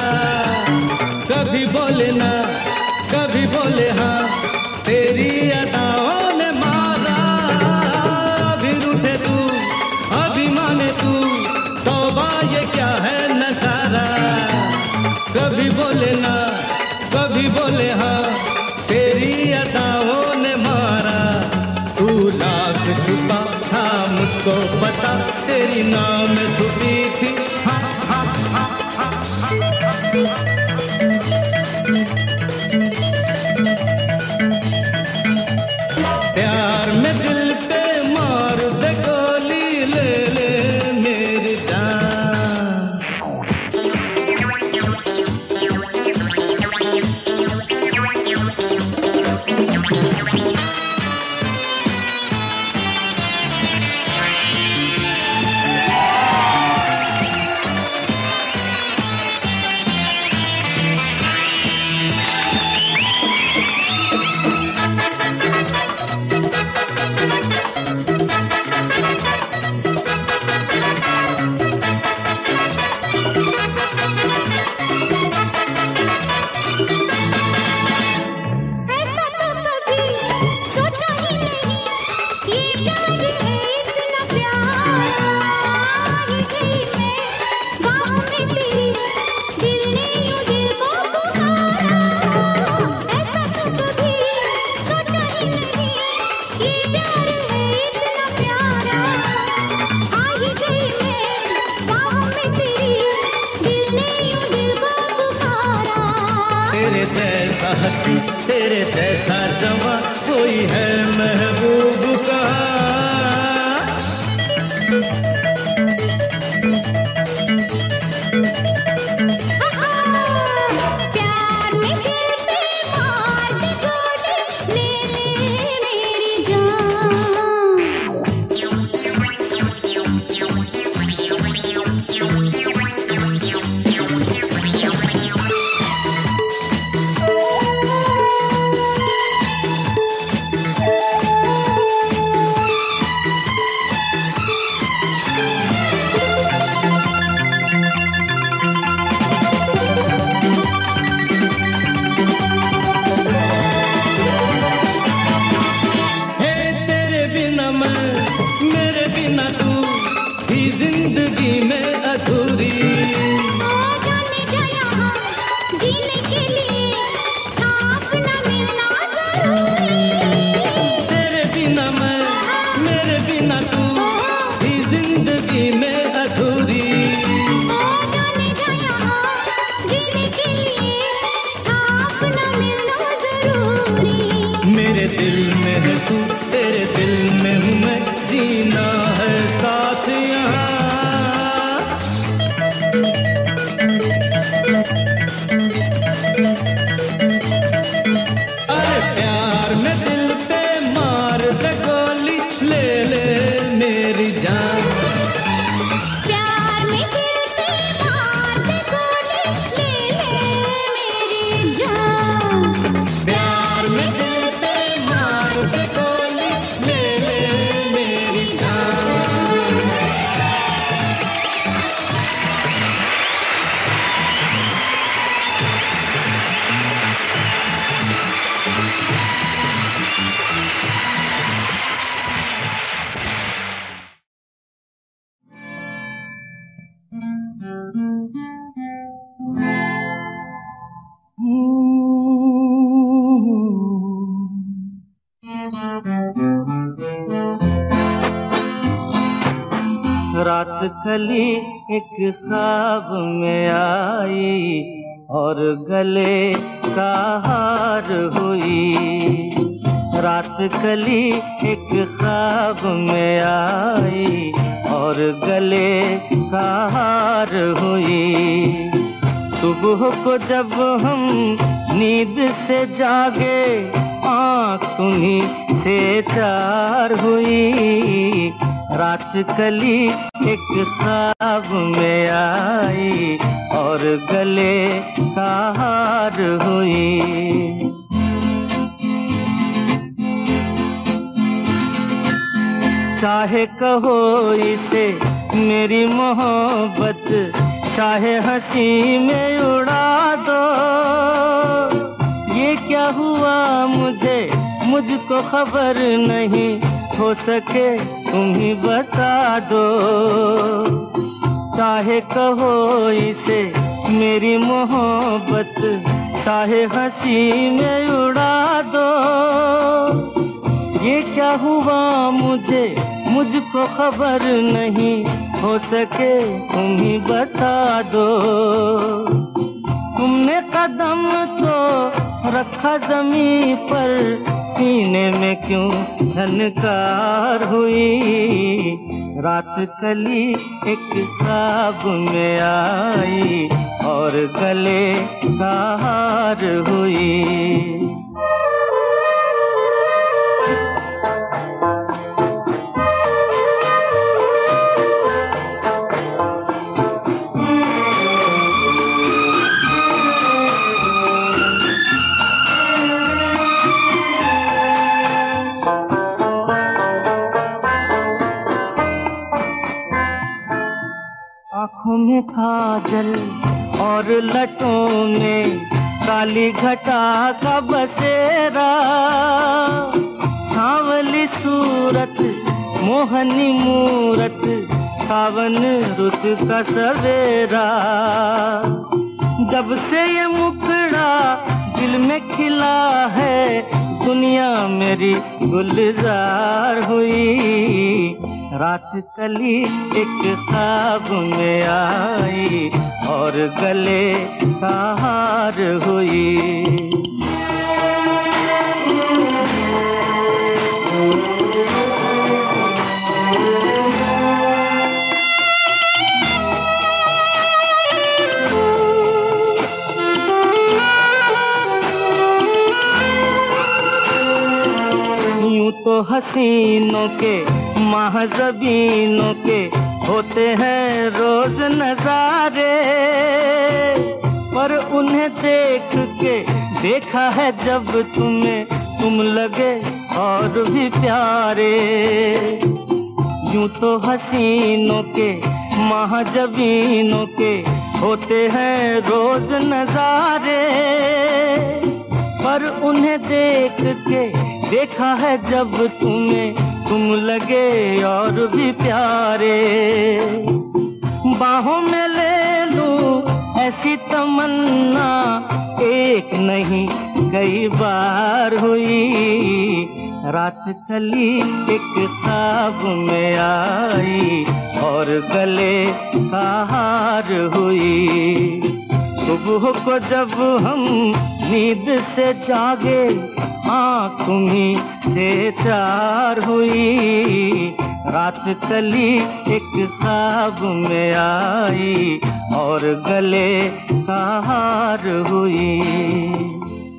कभी बोले ना कभी बोले हाँ, तेरी अदाओं ने मारा। अभी रूठे तू अभी माने तू, तौबा ये क्या है नजारा, कभी बोले ना कभी बोले हाँ, तेरी अदाओं ने मारा। तू लाख छुपा था मुझको पता, तेरी नाम छुपी थी हाँ हाँ हाँ हाँ हाँ। ये प्यार है इतना प्यारा, आ ही गई मैं बाहों में तेरी, दिल ने यूं दिल को पुकारा। तेरे जैसा हंसी तेरे जैसा जवां कोई है महबूब का। प्यार में दिल पे मार दे गोली, ले ले मेरी जान। हे तेरे बिना मैं मेरे बिना तू ही जिंदगी में अधूरी। ओ जाने जा यहाँ जीने के लिए था अपना मिलना जरूरी। तेरे बिना मैं मेरे बिना तू ही जिंदगी में अधूरी। ओ जाने जा यहाँ जीने के लिए था अपना मिलना जरूरी। मेरे दिल में है तू तेरे दिल में हूँ मैं, जीना है साथ यहाँ। अरे प्यार में दिल पे मार दे गोली, ले ले मेरी जान। प्यार में दिल पे मार दे गोली, ले ले मेरी जान। प्यार में दिल पे मार दे गोली, ले ले मेरी जान। रात खली एक ख्वाब में आई और गले का हार हुई। रात खली एक ख्वाब में आई और गले का हार हुई। सुबह को जब हम नींद से जागे आँख तुम्हीं से चार हुई। रात कली एक ख्वाब में आई और गले का हार हुई। चाहे कहो इसे मेरी मोहब्बत, चाहे हंसी में उड़ा दो। ये क्या हुआ मुझको खबर नहीं, हो सके तुम ही बता दो। चाहे कहो इसे मेरी मोहब्बत, चाहे हंसी में उड़ा दो। ये क्या हुआ मुझको खबर नहीं, हो सके तुम ही बता दो। तुमने कदम तो रखा जमीन पर, सीने में क्यों झनकार हुई। रात कली एक ख्वाब में आई और गले का हार हुई। आँखों में काजल और लटों में काली घटा का बसेरा। सांवली सूरत मोहनी मूरत, सावन रुत का सवेरा। जब से ये मुखड़ा दिल में खिला है, दुनिया मेरी गुलजार हुई। रात कली एक ख्वाब में आई और गले का हार हुई। तो हसीनों के महज़बीनों के होते हैं रोज नजारे, पर उन्हें देख के देखा है जब तुम्हें तुम लगे और भी प्यारे। यूं तो हसीनों के महज़बीनों के होते हैं रोज नजारे, पर उन्हें देख के देखा है जब तुम्हें तुम लगे और भी प्यारे। बाहों में ले लूं ऐसी तमन्ना एक नहीं कई बार हुई। रात कली एक ख्वाब में आई और गले का हार हुई। सुबह को जब हम नींद से जागे आँख तुम्हीं से चार हुई। रात कली एक ख्वाब में आई और गले का हार हुई।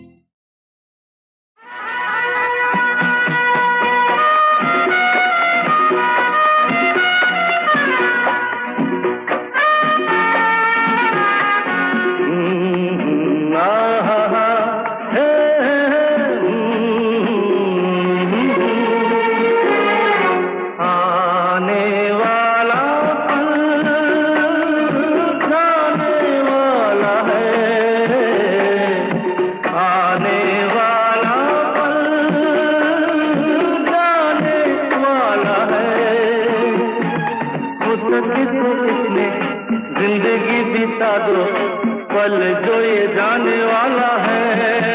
पल जो ये जाने वाला है,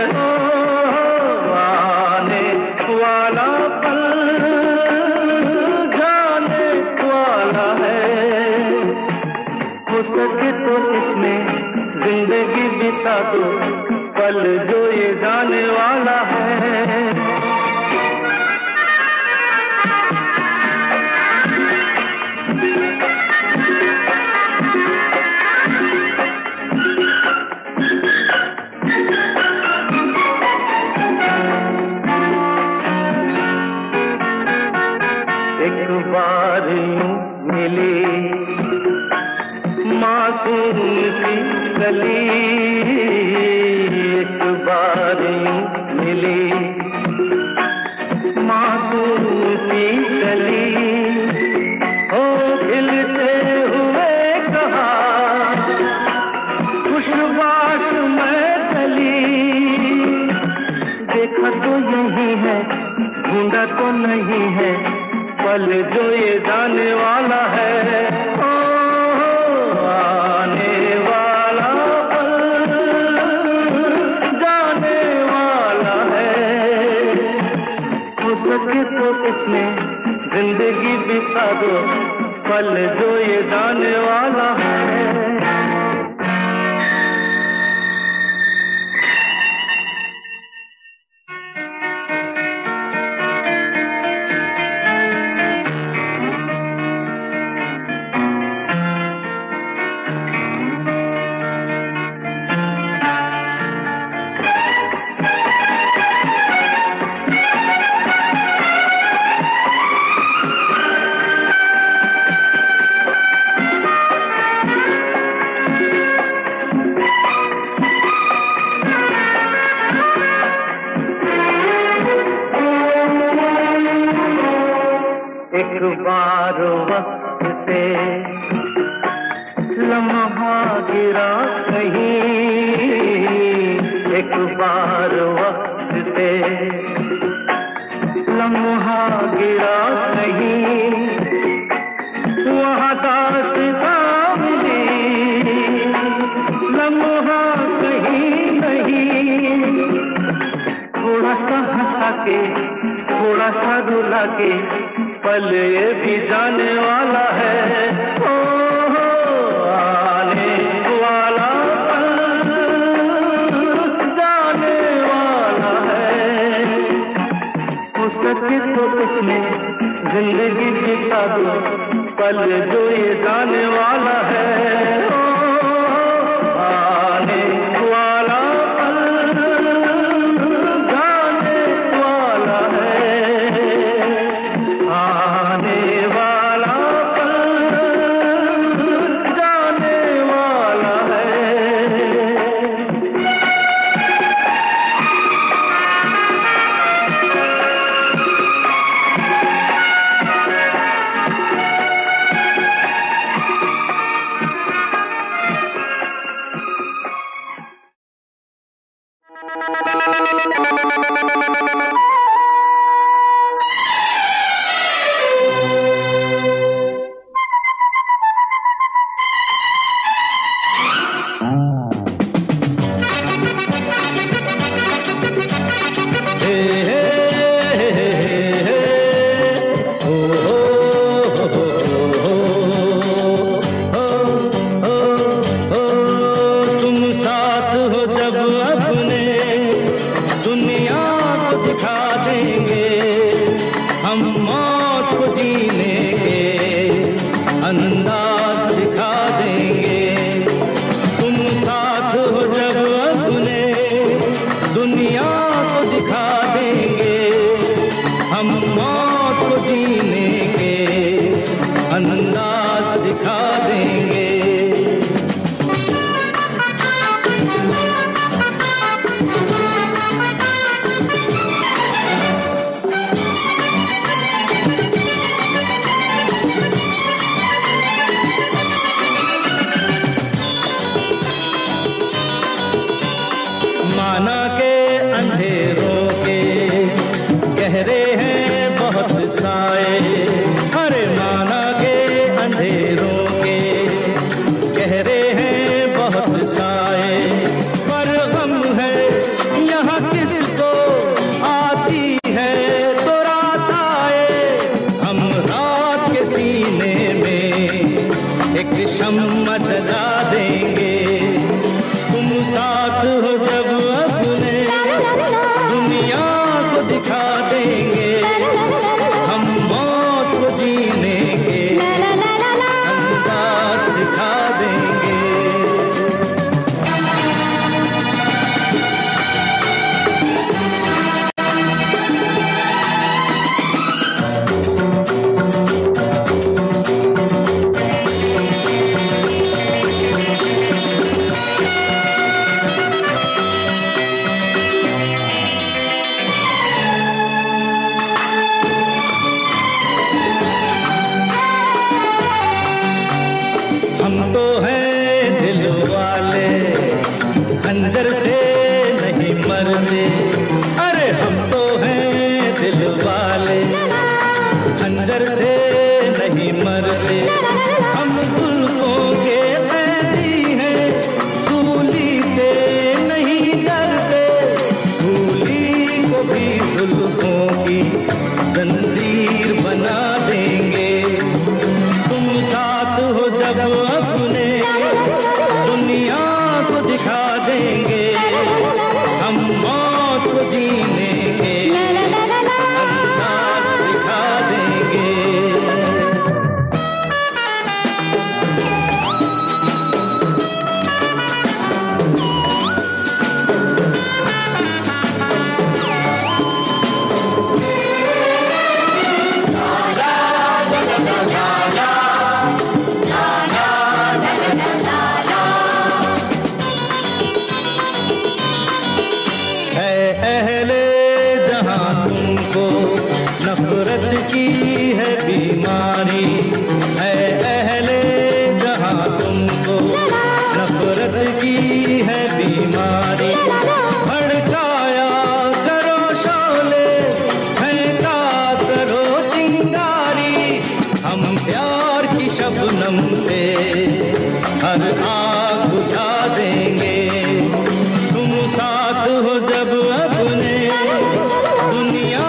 आने वाला पल जाने वाला है। हो सके तो इसमें जिंदगी बिता दो, पल जो ये जाने वाला है। बार यूं मिली मासूम सी गली, एक बार यूं मिली मासूम सी गली। हो खिलते हुए कहा खुशबाश में चली, देखा तो यही है ढूंढा तो नहीं है, पल जो ये जाने वाला है। ओ आने वाला पल जाने वाला है। हो सके तो इसमें जिंदगी बिता दो, पल जो ये जाने वाला है। एक बार वक्त से लम्हा गिरा कहीं, एक बार वक्त से लम्हा गिरा कहीं, वहाँ दास्तां मिली लम्हा कहीं नहीं। थोड़ा सा हंसा के थोड़ा सा रुला के पल ये भी जाने वाला है। ओ आने वाला पल जाने वाला है। हो सके तो इसमें जिंदगी बिता दो पल जो ये जाने वाला है। ओ आने वाला दुनिया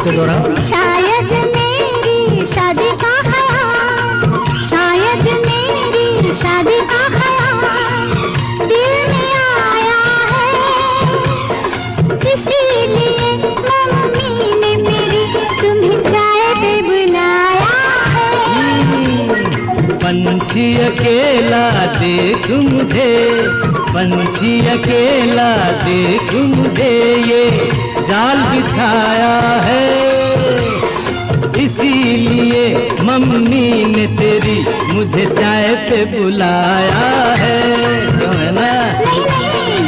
से दोहराओ। शायद मेरी शादी का ख्याल, शायद मेरी शादी का ख्याल दिल में आया है, इसीलिए मम्मी ने मेरी तुम्हें चाय पे बुलाया है। पंछी अकेला देख मुझे, पंछी अकेला देख मुझे, ये जाल बिछाया है, इसीलिए मम्मी ने तेरी मुझे चाय पे बुलाया है। क्यों है ना? नहीं नहीं,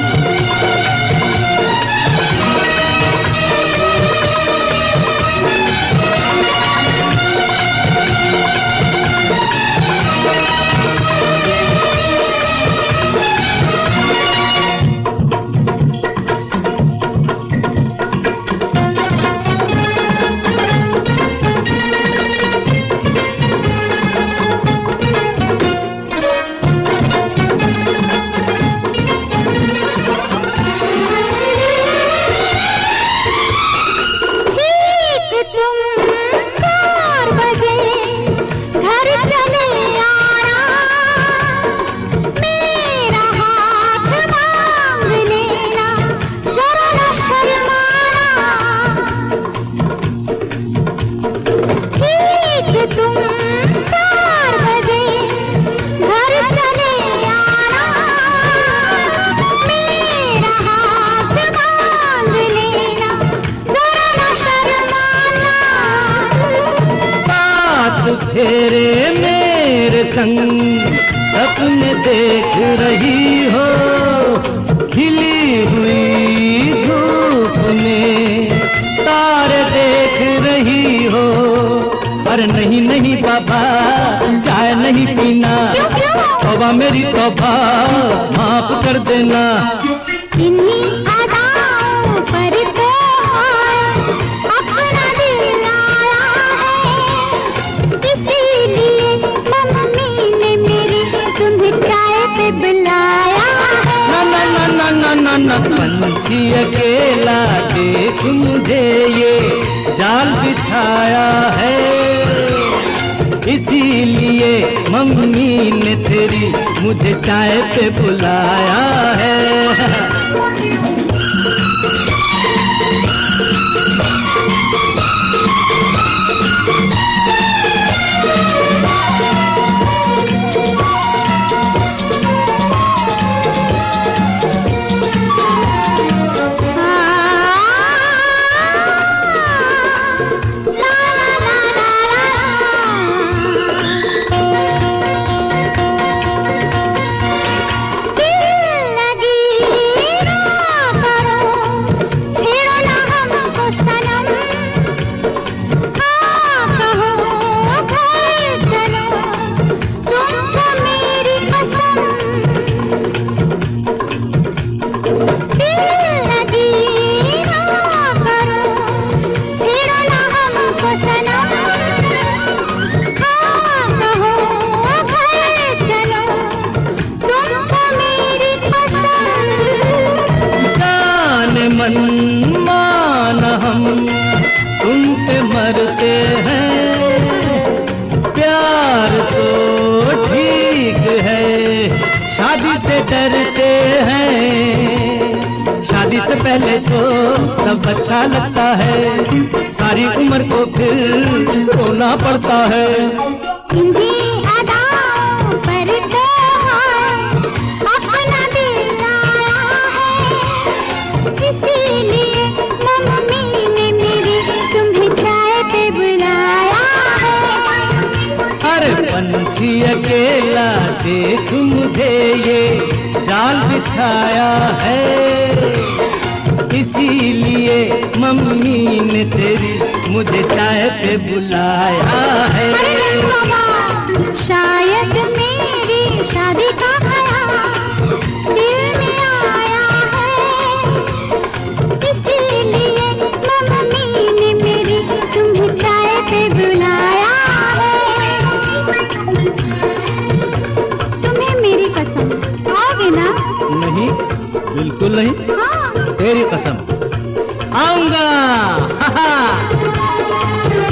तेरे मेरे संग सपने देख रही हो, खिली हुई धूप में तारे देख रही हो। अरे नहीं नहीं बाबा, चाय नहीं पीना, तौबा मेरी तौबा, माफ कर देना। इन्हीं अदाओं पर तो अपना दिल आया है, इसीलिए मम्मी ने मेरी तुम्हें चाय पे बुलाया है। ना ना ना ना ना ना ना, पंछी अकेला देख मुझे, ये जाल बिछाया है, इसीलिए मम्मी ने तेरी मुझे चाय पे बुलाया है। मान हम तुम पे मरते हैं, प्यार तो ठीक है, शादी से डरते हैं। शादी से पहले तो सब अच्छा लगता है, सारी उम्र को फिर रोना पड़ता है। पंछी अकेला देख मुझे, ये जाल बिछाया है, इसीलिए मम्मी ने तेरी मुझे चाय पे बुलाया है। शायद मेरी शादी का ख्याल दिल में आया है, इसीलिए मम्मी ने मेरी तुम्हें चाय पे बुलाया है। तुम्हें मेरी कसम, आओगे ना? नहीं, बिल्कुल नहीं। हाँ। तेरी कसम, आऊंगा। है।